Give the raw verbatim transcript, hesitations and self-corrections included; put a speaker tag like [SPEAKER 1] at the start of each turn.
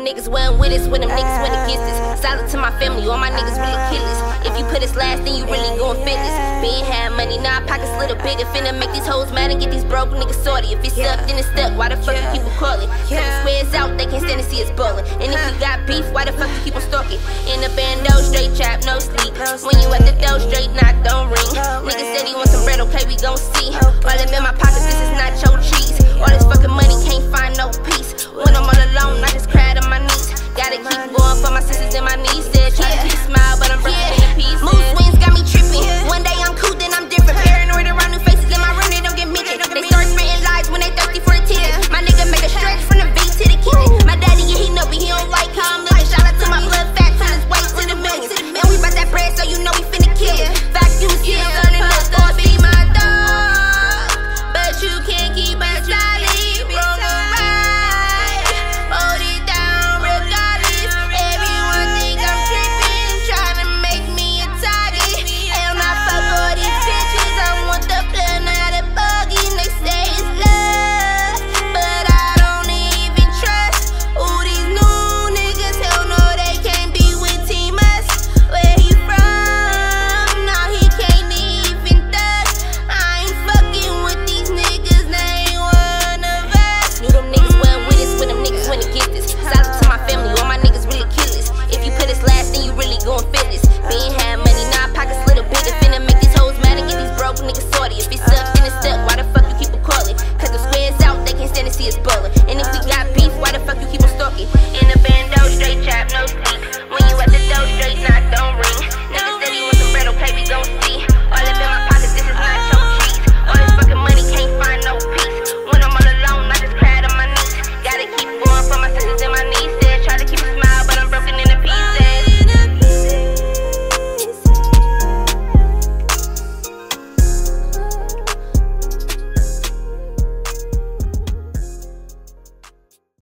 [SPEAKER 1] them niggas wasn't with us when them niggas went against us. Solid to my family, all my niggas really killers. If you put us last, then you really gon' fitness. Being had money, now our pockets little bigger. Finna make these hoes mad and get these broke niggas sorted. If it's stuck, then it's stuck. Why the fuck you keep on calling? Cause it squares out, they can't stand to see us ballin'. And if you got beef, why the fuck you keep on stalking? In the bando, straight trap, no sleep. When you at the door, straight knock, don't ring. Niggas said he want some bread, okay, we gon' see. All up in my pockets, this is not your cheese. All this fucking money, can't find no peace. When I'm all alone, I just cried on my knees. Gotta keep going for my sisters and my nieces.